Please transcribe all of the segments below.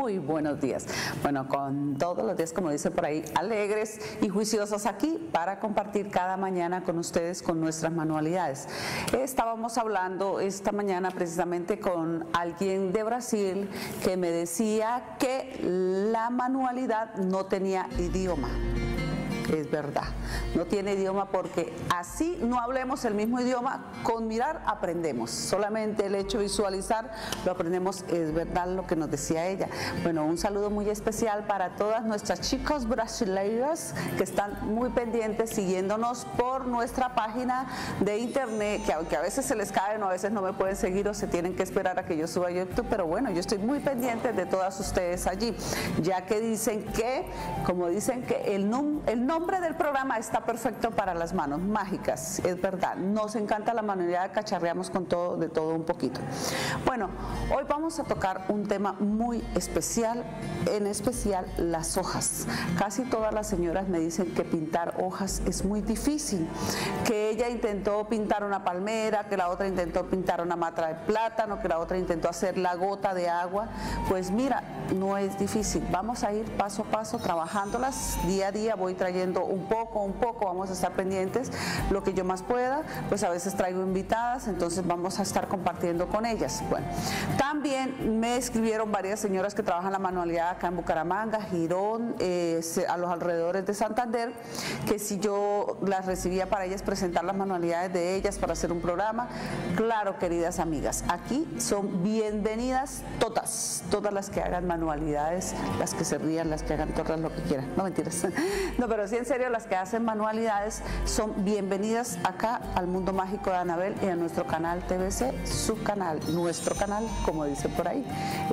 Muy buenos días. Bueno, con todos los días, como dice por ahí, alegres y juiciosos aquí para compartir cada mañana con ustedes con nuestras manualidades. Estábamos hablando esta mañana precisamente con alguien de Brasil que me decía que la manualidad no tenía idioma. Es verdad, no tiene idioma porque así no hablemos el mismo idioma, con mirar aprendemos, solamente el hecho de visualizar lo aprendemos, es verdad lo que nos decía ella. Bueno, un saludo muy especial para todas nuestras chicas brasileiras que están muy pendientes siguiéndonos por nuestra página de internet, que aunque a veces se les caen o a veces no me pueden seguir o se tienen que esperar a que yo suba a YouTube, pero bueno, yo estoy muy pendiente de todas ustedes allí, ya que dicen que, como dicen que el nombre del programa está perfecto para las manos mágicas, es verdad, nos encanta la manualidad, cacharreamos con todo, de todo un poquito. Bueno, hoy vamos a tocar un tema muy especial, en especial las hojas. Casi todas las señoras me dicen que pintar hojas es muy difícil, que ella intentó pintar una palmera, que la otra intentó pintar una mata de plátano, que la otra intentó hacer la gota de agua. Pues mira, no es difícil, vamos a ir paso a paso trabajándolas día a día, voy trayendo un poco, vamos a estar pendientes, lo que yo más pueda, pues a veces traigo invitadas, entonces vamos a estar compartiendo con ellas. Bueno, también me escribieron varias señoras que trabajan la manualidad acá en Bucaramanga, Girón, a los alrededores de Santander, que si yo las recibía para ellas presentar las manualidades de ellas para hacer un programa. Claro, queridas amigas, aquí son bienvenidas todas las que hagan manualidades, las que se rían, las que hagan todas lo que quieran, no mentiras, no, pero sí en serio, las que hacen manualidades son bienvenidas acá al Mundo Mágico de Anabel y a nuestro canal TVC, su canal, nuestro canal, como dicen por ahí,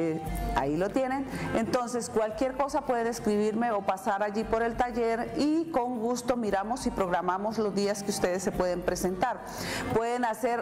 ahí lo tienen. Entonces cualquier cosa pueden escribirme o pasar allí por el taller y con gusto miramos y programamos los días que ustedes se pueden presentar. Pueden hacer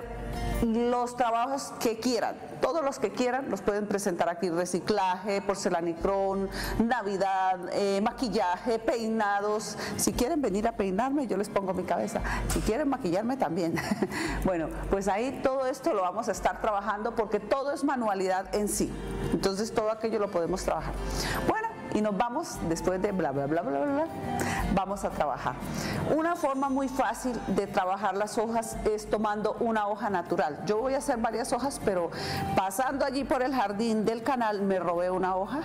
los trabajos que quieran, todos los que quieran los pueden presentar aquí: reciclaje, porcelanicrón, Navidad, maquillaje, peinados. Si quieren venir a peinarme, yo les pongo mi cabeza. Si quieren maquillarme, también. Bueno, pues ahí todo esto lo vamos a estar trabajando porque todo es manualidad en sí. Entonces todo aquello lo podemos trabajar. Bueno, y nos vamos, después de bla, bla, bla, bla, bla, vamos a trabajar. Una forma muy fácil de trabajar las hojas es tomando una hoja natural. Yo voy a hacer varias hojas, pero pasando allí por el jardín del canal me robé una hoja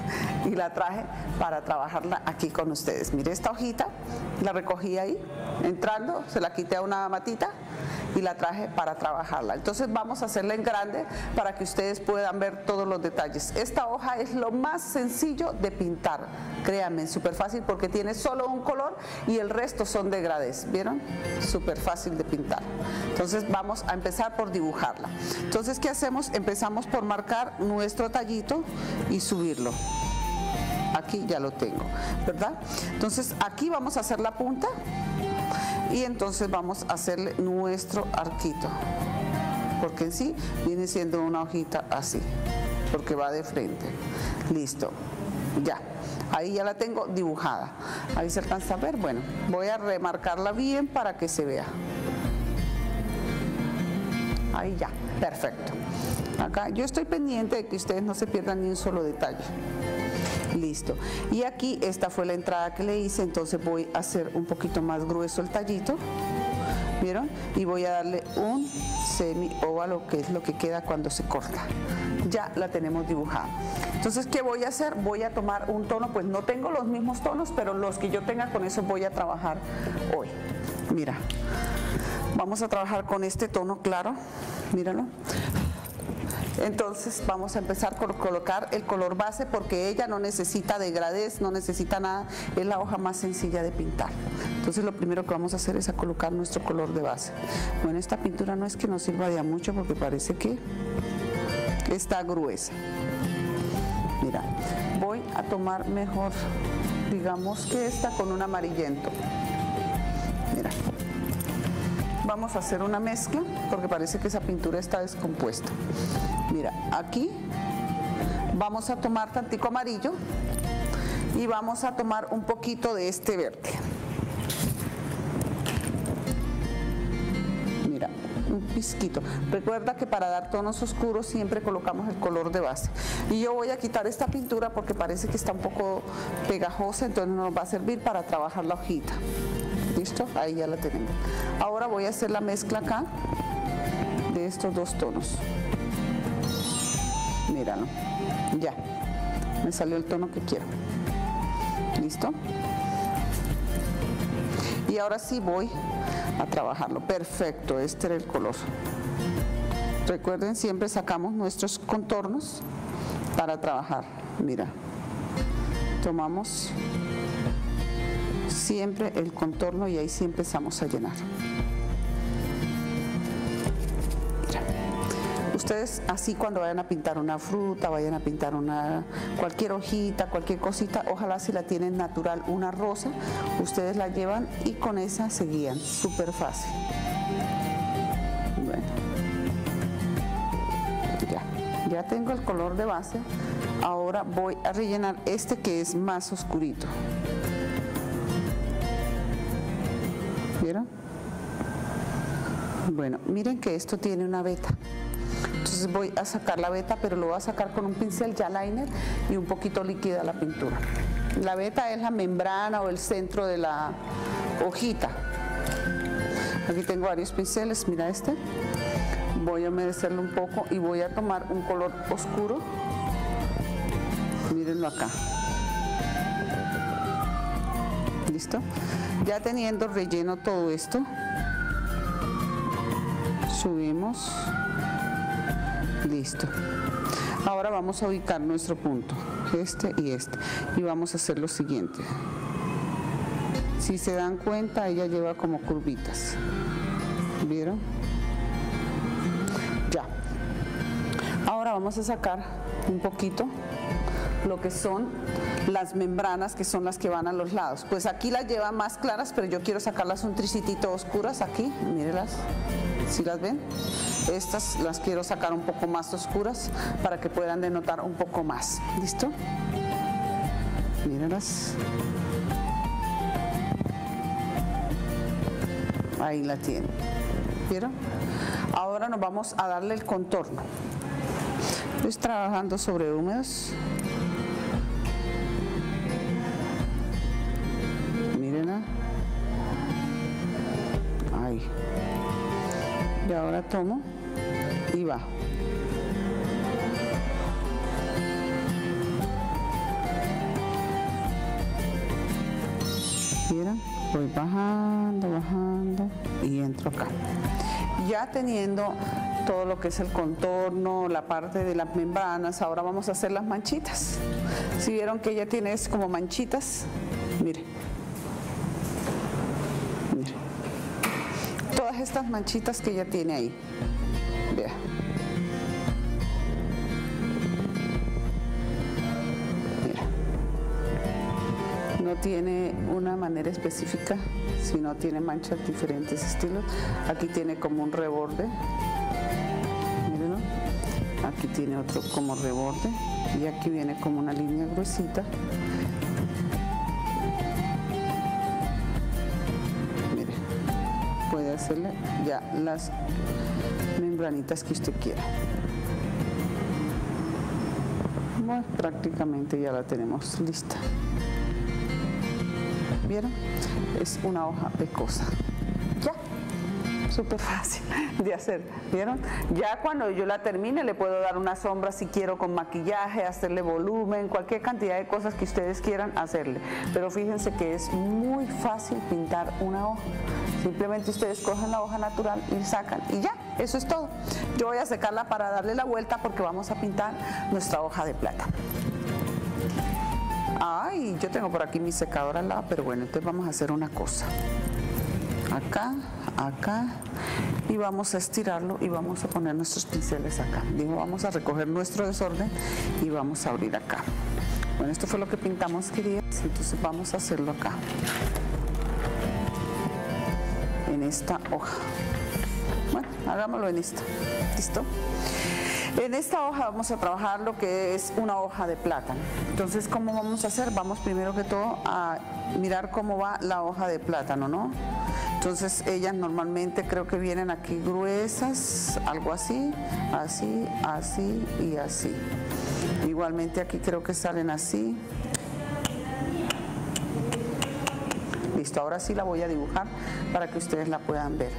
y la traje para trabajarla aquí con ustedes. Mire esta hojita, la recogí ahí, entrando, se la quité a una matita y la traje para trabajarla. Entonces vamos a hacerla en grande para que ustedes puedan ver todos los detalles. Esta hoja es lo más sencillo de pintar, créanme, súper fácil porque tiene solo un color y el resto son degradés, ¿vieron? Súper fácil de pintar. Entonces vamos a empezar por dibujarla. Entonces, ¿qué hacemos? Empezamos por marcar nuestro tallito y subirlo. Aquí ya lo tengo, ¿verdad? Entonces aquí vamos a hacer la punta y entonces vamos a hacerle nuestro arquito, porque en sí viene siendo una hojita así, porque va de frente. Listo, ya, ahí ya la tengo dibujada. Ahí se alcanza a ver. Bueno, voy a remarcarla bien para que se vea. Ahí ya, perfecto. Acá yo estoy pendiente de que ustedes no se pierdan ni un solo detalle. Listo, y aquí esta fue la entrada que le hice, entonces voy a hacer un poquito más grueso el tallito, ¿vieron? Y voy a darle un semi óvalo, que es lo que queda cuando se corta. Ya la tenemos dibujada. Entonces, ¿qué voy a hacer? Voy a tomar un tono, pues no tengo los mismos tonos, pero los que yo tenga, con eso voy a trabajar hoy. Mira, vamos a trabajar con este tono claro, míralo. Entonces vamos a empezar por colocar el color base porque ella no necesita degradés, no necesita nada, es la hoja más sencilla de pintar. Entonces lo primero que vamos a hacer es a colocar nuestro color de base. Bueno, esta pintura no es que nos sirva de mucho porque parece que está gruesa. Mira, voy a tomar mejor, digamos que esta con un amarillento. Mira. Vamos a hacer una mezcla porque parece que esa pintura está descompuesta. Mira, aquí vamos a tomar tantico amarillo y vamos a tomar un poquito de este verde. Mira, un pizquito. Recuerda que para dar tonos oscuros siempre colocamos el color de base. Y yo voy a quitar esta pintura porque parece que está un poco pegajosa, entonces nos va a servir para trabajar la hojita. ¿Listo? Ahí ya la tenemos. Ahora voy a hacer la mezcla acá de estos dos tonos. Míralo. Ya. Me salió el tono que quiero. ¿Listo? Y ahora sí voy a trabajarlo. Perfecto, este era el color. Recuerden, siempre sacamos nuestros contornos para trabajar. Mira, tomamos siempre el contorno y ahí sí empezamos a llenar. Mira. Ustedes así cuando vayan a pintar una fruta, vayan a pintar cualquier hojita, cualquier cosita, ojalá si la tienen natural, una rosa, ustedes la llevan y con esa se guían, súper fácil. Bueno, ya tengo el color de base, ahora voy a rellenar este que es más oscurito. ¿Vieron? Bueno, miren que esto tiene una veta. Entonces voy a sacar la veta, pero lo voy a sacar con un pincel ya liner y un poquito líquida la pintura. La veta es la membrana o el centro de la hojita. Aquí tengo varios pinceles, mira este. Voy a humedecerlo un poco y voy a tomar un color oscuro. Mírenlo acá. ¿Listo? Ya teniendo relleno todo esto, subimos. Listo. Ahora vamos a ubicar nuestro punto, este y este, y vamos a hacer lo siguiente. Si se dan cuenta, ella lleva como curvitas. ¿Vieron? Ya. Ahora vamos a sacar un poquito lo que son las membranas, que son las que van a los lados. Pues aquí las lleva más claras, pero yo quiero sacarlas un tricitito oscuras aquí, mírenlas, ¿sí las ven? Estas las quiero sacar un poco más oscuras para que puedan denotar un poco más. ¿Listo? Mírenlas. Ahí la tienen. ¿Vieron? Ahora nos vamos a darle el contorno. Estoy trabajando sobre húmedos. Mírenla. Ahí. Y ahora tomo y bajo. ¿Vieron? Voy bajando, bajando y entro acá. Ya teniendo todo lo que es el contorno, la parte de las membranas, ahora vamos a hacer las manchitas. Si vieron que ella tiene como manchitas, mire. Mire. Todas estas manchitas que ella tiene ahí. Vea. Mira. No tiene una manera específica, sino tiene manchas de diferentes estilos. Aquí tiene como un reborde. Mírenlo. Aquí tiene otro como reborde. Y aquí viene como una línea gruesita. Puede hacerle ya las membranitas que usted quiera. Bueno, prácticamente ya la tenemos lista. ¿Vieron? Es una hoja pecosa. Ya, súper fácil de hacer. ¿Vieron? Ya cuando yo la termine le puedo dar una sombra si quiero con maquillaje, hacerle volumen, cualquier cantidad de cosas que ustedes quieran hacerle. Pero fíjense que es muy fácil pintar una hoja. Simplemente ustedes cogen la hoja natural y sacan y ya, eso es todo. Yo voy a secarla para darle la vuelta porque vamos a pintar nuestra hoja de plata. Ay, yo tengo por aquí mi secador al lado, pero bueno, entonces vamos a hacer una cosa. Acá, acá, y vamos a estirarlo y vamos a poner nuestros pinceles acá. Digo, vamos a recoger nuestro desorden y vamos a abrir acá. Bueno, esto fue lo que pintamos, queridas, entonces vamos a hacerlo acá. En esta hoja. Bueno, hagámoslo en esta. ¿Listo? En esta hoja vamos a trabajar lo que es una hoja de plátano. Entonces, ¿cómo vamos a hacer? Vamos primero que todo a mirar cómo va la hoja de plátano, ¿no? Entonces ellas normalmente creo que vienen aquí gruesas, algo así, así, así y así. Igualmente aquí creo que salen así. Listo, ahora sí la voy a dibujar para que ustedes la puedan ver.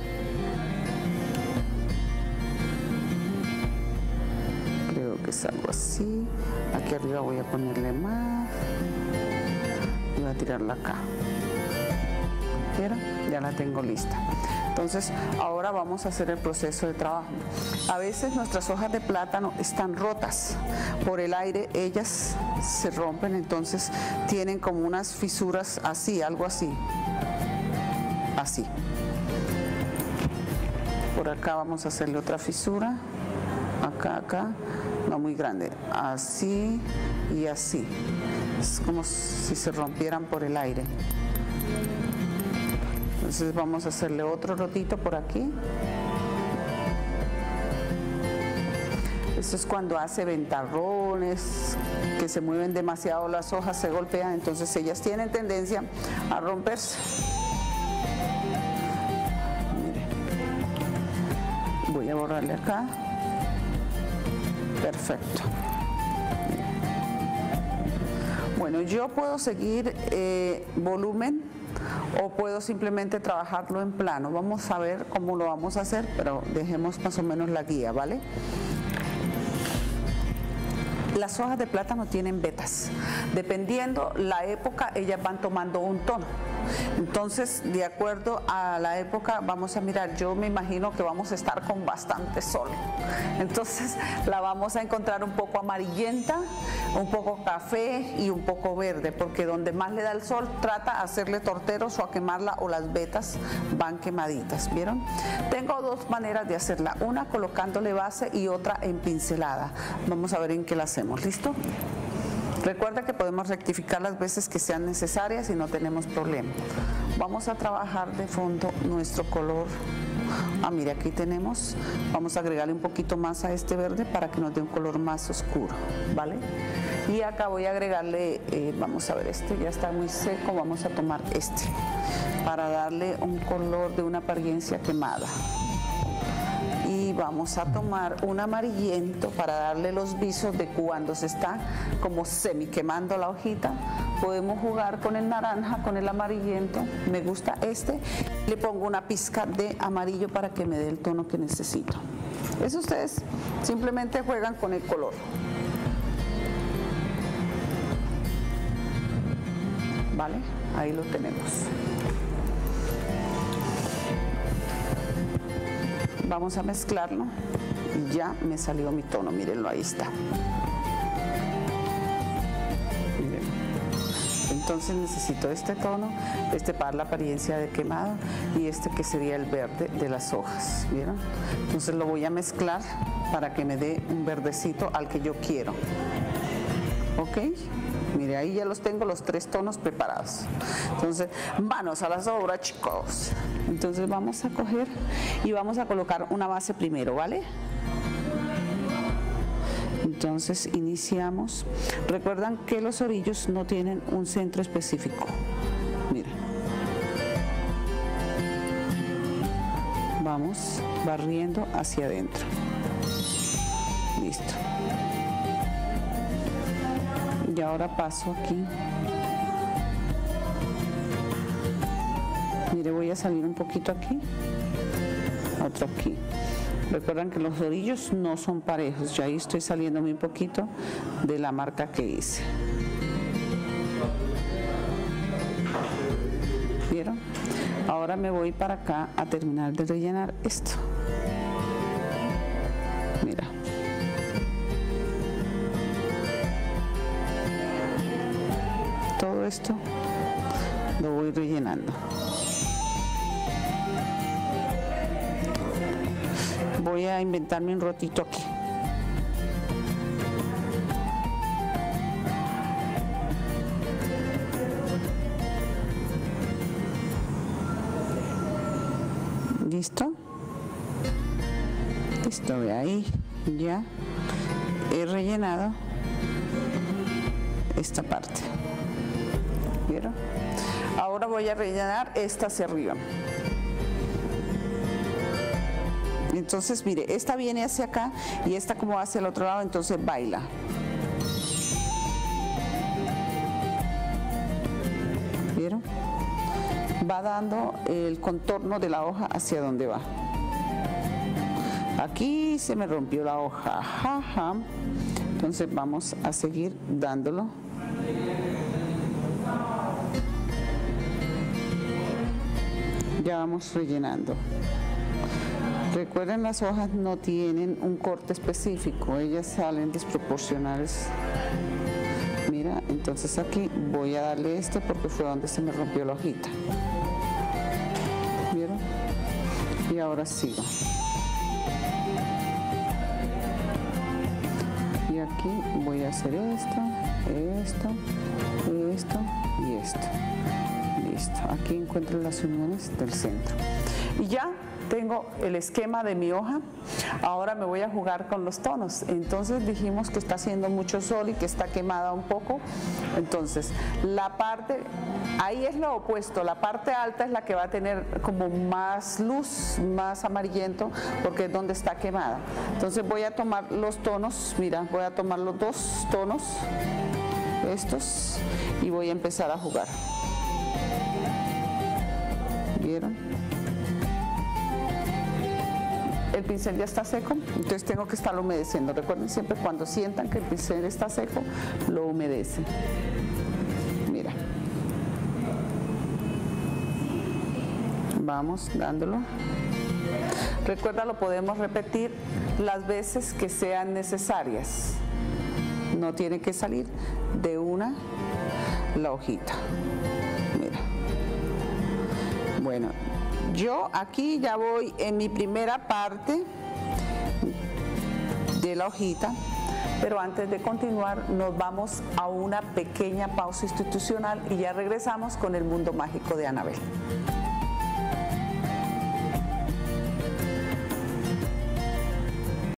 Creo que es algo así. Aquí arriba voy a ponerle más. Y voy a tirarla acá. ¿Vieron? Ya la tengo lista. Entonces ahora vamos a hacer el proceso de trabajo. A veces nuestras hojas de plátano están rotas por el aire, ellas se rompen, entonces tienen como unas fisuras así, algo así, así. Por acá vamos a hacerle otra fisura, acá, no muy grande, así y así. Es como si se rompieran por el aire. Entonces vamos a hacerle otro rotito por aquí. Eso es cuando hace ventarrones, que se mueven demasiado las hojas, se golpean, entonces ellas tienen tendencia a romperse. Mire. Voy a borrarle acá. Perfecto. Mire. Bueno, yo puedo seguir volumen o puedo simplemente trabajarlo en plano. Vamos a ver cómo lo vamos a hacer, pero dejemos más o menos la guía, ¿vale? Las hojas de plátano tienen vetas. Dependiendo la época, ellas van tomando un tono. Entonces, de acuerdo a la época, vamos a mirar, yo me imagino que vamos a estar con bastante sol. Entonces, la vamos a encontrar un poco amarillenta, un poco café y un poco verde, porque donde más le da el sol, trata de hacerle torteros o a quemarla o las vetas van quemaditas, ¿vieron? Tengo dos maneras de hacerla, una colocándole base y otra en pincelada. Vamos a ver en qué la hacemos, ¿listo? Recuerda que podemos rectificar las veces que sean necesarias y no tenemos problema. Vamos a trabajar de fondo nuestro color. Mire, aquí tenemos, vamos a agregarle un poquito más a este verde para que nos dé un color más oscuro, ¿vale? Y acá voy a agregarle, vamos a ver, este ya está muy seco, vamos a tomar este para darle un color de una apariencia quemada. Y vamos a tomar un amarillento para darle los visos de cuando se está como semi quemando la hojita. Podemos jugar con el naranja, con el amarillento, me gusta este. Le pongo una pizca de amarillo para que me dé el tono que necesito. Eso ustedes simplemente juegan con el color. ¿Vale? Ahí lo tenemos. Vamos a mezclarlo. Ya me salió mi tono, mírenlo, ahí está. Miren. Entonces necesito este tono, este para la apariencia de quemado y este que sería el verde de las hojas, ¿vieron? Entonces lo voy a mezclar para que me dé un verdecito al que yo quiero. ¿Ok? Mire, ahí ya los tengo los tres tonos preparados. Entonces, manos a las obras, chicos. Entonces vamos a coger y vamos a colocar una base primero, ¿vale? Entonces iniciamos. Recuerdan que los orillos no tienen un centro específico. Mira. Vamos barriendo hacia adentro. Listo. Y ahora paso aquí. Mire, voy a salir un poquito aquí, otro aquí. Recuerden que los orillos no son parejos. Yo ahí estoy saliéndome un poquito de la marca que hice. ¿Vieron? Ahora me voy para acá a terminar de rellenar esto. Mira. Todo esto lo voy rellenando. Voy a inventarme un rotito aquí. ¿Listo? Listo, ve ahí, ya he rellenado esta parte. ¿Vieron? Ahora voy a rellenar esta hacia arriba. Entonces, mire, esta viene hacia acá y esta como hacia el otro lado, entonces baila. ¿Vieron? Va dando el contorno de la hoja hacia donde va. Aquí se me rompió la hoja, jaja. Entonces vamos a seguir dándolo. Ya vamos rellenando. Recuerden, las hojas no tienen un corte específico, ellas salen desproporcionales. Mira, entonces aquí voy a darle este porque fue donde se me rompió la hojita. ¿Vieron? Y ahora sigo. Y aquí voy a hacer esto y esto. Listo, aquí encuentro las uniones del centro. Y ya tengo el esquema de mi hoja. Ahora me voy a jugar con los tonos. Entonces dijimos que está haciendo mucho sol y que está quemada un poco. Entonces la parte, ahí es lo opuesto, la parte alta es la que va a tener como más luz, más amarillento, porque es donde está quemada. Entonces voy a tomar los tonos, mira, voy a tomar los dos tonos, estos, y voy a empezar a jugar. ¿Vieron? El pincel ya está seco, entonces tengo que estarlo humedeciendo. Recuerden siempre, cuando sientan que el pincel está seco, lo humedecen. Mira. Vamos dándolo. Recuerda, lo podemos repetir las veces que sean necesarias. No tiene que salir de una la hojita. Mira. Bueno, yo aquí ya voy en mi primera parte de la hojita, pero antes de continuar nos vamos a una pequeña pausa institucional y ya regresamos con el mundo mágico de Anabel.